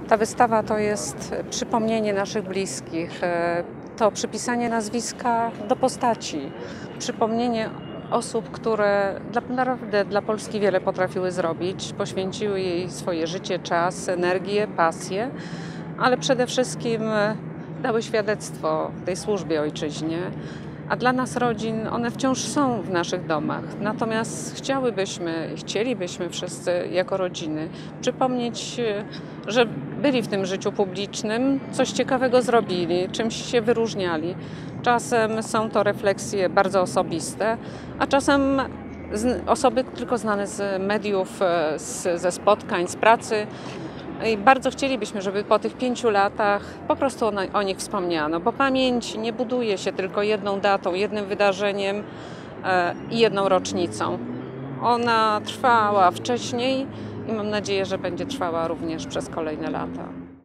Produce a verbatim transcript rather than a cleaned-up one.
Ta wystawa to jest przypomnienie naszych bliskich, to przypisanie nazwiska do postaci, przypomnienie osób, które naprawdę dla Polski wiele potrafiły zrobić, poświęciły jej swoje życie, czas, energię, pasję, ale przede wszystkim dały świadectwo tej służbie ojczyźnie. A dla nas rodzin one wciąż są w naszych domach. Natomiast chciałybyśmy, chcielibyśmy wszyscy jako rodziny przypomnieć, że byli w tym życiu publicznym, coś ciekawego zrobili, czymś się wyróżniali. Czasem są to refleksje bardzo osobiste, a czasem osoby tylko znane z mediów, z, ze spotkań, z pracy. I bardzo chcielibyśmy, żeby po tych pięciu latach po prostu o, o nich wspomniano, bo pamięć nie buduje się tylko jedną datą, jednym wydarzeniem e, i jedną rocznicą. Ona trwała wcześniej i mam nadzieję, że będzie trwała również przez kolejne lata.